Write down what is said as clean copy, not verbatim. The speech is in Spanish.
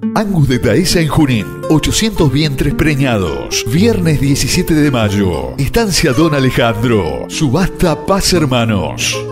Angus de Dehesa en Junín, 800 vientres preñados. Viernes 17 de mayo. Estancia Don Alejandro. Subasta Paz Hermanos.